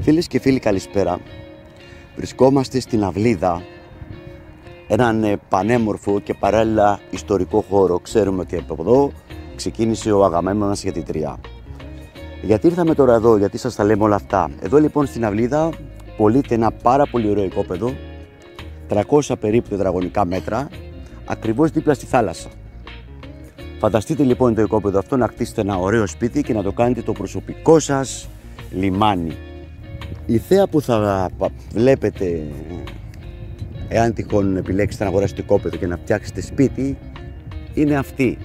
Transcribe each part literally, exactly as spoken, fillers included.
Φίλες και φίλοι, καλησπέρα. Βρισκόμαστε στην Αυλίδα, έναν πανέμορφο και παράλληλα ιστορικό χώρο. Ξέρουμε ότι από εδώ ξεκίνησε ο Αγαμέμνονας για τη Τρία. Γιατί ήρθαμε τώρα εδώ, γιατί σας τα λέμε όλα αυτά? Εδώ λοιπόν στην Αυλίδα πωλείται ένα πάρα πολύ ωραίο οικόπεδο, τριακόσια περίπου τετραγωνικά μέτρα, ακριβώς δίπλα στη θάλασσα. Φανταστείτε λοιπόν το οικόπεδο αυτό να κτίσετε ένα ωραίο σπίτι και να το κάνετε το προσωπικό σας λιμάνι. Η θέα που θα βλέπετε εάν τυχόν επιλέξετε να αγοράσετε οικόπεδο και να φτιάξετε σπίτι είναι αυτή.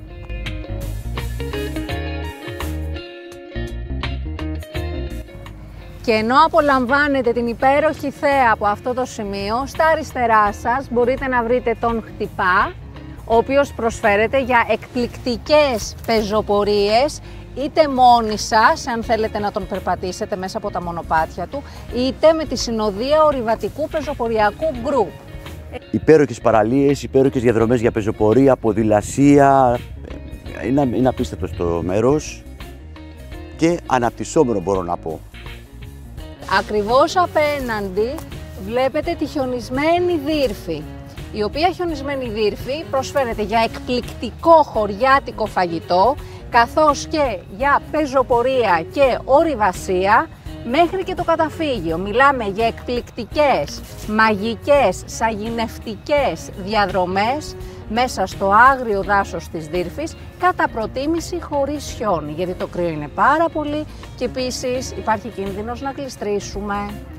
Και ενώ απολαμβάνετε την υπέροχη θέα από αυτό το σημείο, στα αριστερά σας μπορείτε να βρείτε τον Χτυπά, ο οποίος προσφέρεται για εκπληκτικές πεζοπορίες, είτε μόνοι σας, αν θέλετε να τον περπατήσετε μέσα από τα μονοπάτια του, είτε με τη συνοδεία ορειβατικού πεζοποριακού γκρουπ. Υπέροχες παραλίες, υπέροχες διαδρομές για πεζοπορία, ποδηλασία, είναι, είναι απίστευτο στο μέρος και αναπτυσσόμενο μπορώ να πω. Ακριβώς απέναντι βλέπετε τη χιονισμένη Δύρφη, η οποία χιονισμένη Δύρφη προσφέρεται για εκπληκτικό χωριάτικο φαγητό, καθώς και για πεζοπορία και ορειβασία μέχρι και το καταφύγιο. Μιλάμε για εκπληκτικές, μαγικές, σαγηνευτικές διαδρομές μέσα στο άγριο δάσος της Δύρφης, κατά προτίμηση χωρίς χιόνι, γιατί το κρύο είναι πάρα πολύ και επίσης υπάρχει κίνδυνος να γλιστρήσουμε.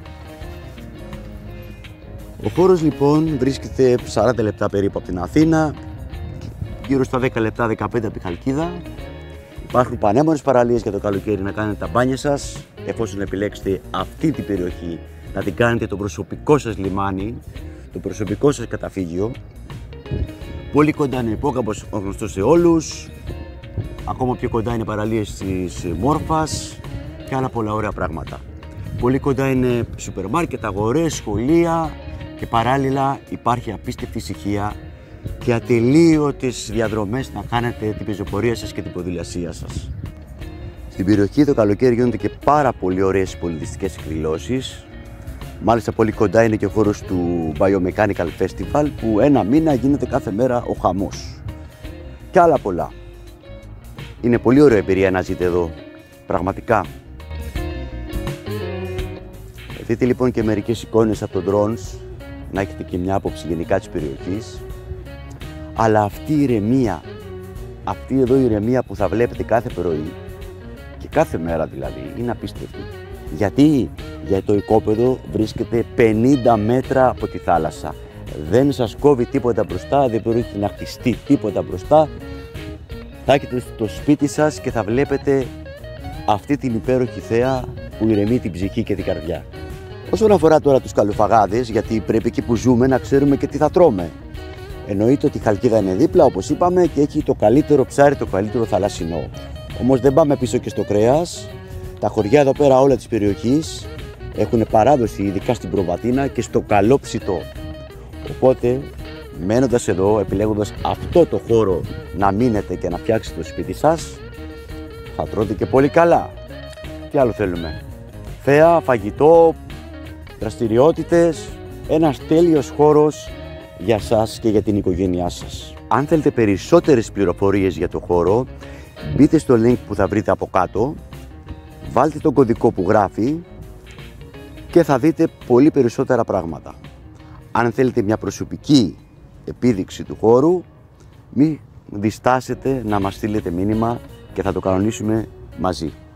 Ο χώρος λοιπόν βρίσκεται σαράντα λεπτά περίπου από την Αθήνα, γύρω στα δέκα λεπτά, δεκαπέντε από τη Χαλκίδα. Υπάρχουν πανέμορφες παραλίες για το καλοκαίρι να κάνετε τα μπάνια σας, εφόσον επιλέξετε αυτή την περιοχή να την κάνετε το προσωπικό σας λιμάνι, το προσωπικό σας καταφύγιο. Πολύ κοντά είναι ο Υπόκαμπος, γνωστό σε όλους, ακόμα πιο κοντά είναι παραλίες της Μόρφας και άλλα πολλά ωραία πράγματα. Πολύ κοντά είναι σούπερ μάρκετ, αγορές, σχολεία και παράλληλα υπάρχει απίστευτη ησυχία και ατελείωτες διαδρομές να κάνετε την πεζοπορία σας και την ποδηλασία σας. Στην περιοχή το καλοκαίρι γίνονται και πάρα πολύ ωραίες πολιτιστικές εκδηλώσεις. Μάλιστα πολύ κοντά είναι και ο χώρος του Biomechanical Festival, που ένα μήνα γίνεται κάθε μέρα ο χαμός. Και άλλα πολλά. Είναι πολύ ωραία εμπειρία να ζείτε εδώ, πραγματικά. Δείτε λοιπόν και μερικές εικόνες από το drones, να έχετε και μια άποψη γενικά της περιοχής. Αλλά αυτή η ηρεμία, αυτή εδώ η ηρεμία που θα βλέπετε κάθε πρωί και κάθε μέρα δηλαδή, είναι απίστευτη. Γιατί? Γιατί το οικόπεδο βρίσκεται πενήντα μέτρα από τη θάλασσα. Δεν σας κόβει τίποτα μπροστά, δεν πρόκειται να χτιστεί τίποτα μπροστά. Θα έχετε στο σπίτι σας και θα βλέπετε αυτή την υπέροχη θέα που ηρεμεί την ψυχή και την καρδιά. Όσον αφορά τώρα τους καλοφαγάδες, γιατί πρέπει εκεί που ζούμε να ξέρουμε και τι θα τρώμε. Εννοείται ότι η Χαλκίδα είναι δίπλα, όπως είπαμε, και έχει το καλύτερο ψάρι, το καλύτερο θαλασσινό. Όμως δεν πάμε πίσω και στο κρέας. Τα χωριά εδώ πέρα όλα της περιοχής έχουν παράδοση, ειδικά στην Προβατίνα και στο καλόψητο. Οπότε, μένοντας εδώ, επιλέγοντας αυτό το χώρο να μείνετε και να φτιάξετε το σπίτι σας, θα τρώτε και πολύ καλά. Τι άλλο θέλουμε? Θέα, φαγητό, δραστηριότητες, ένας τέλειος χώρος για σας και για την οικογένειά σας. Αν θέλετε περισσότερες πληροφορίες για το χώρο, μπείτε στο link που θα βρείτε από κάτω, βάλτε τον κωδικό που γράφει και θα δείτε πολύ περισσότερα πράγματα. Αν θέλετε μια προσωπική επίδειξη του χώρου, μην διστάσετε να μας στείλετε μήνυμα και θα το κανονίσουμε μαζί.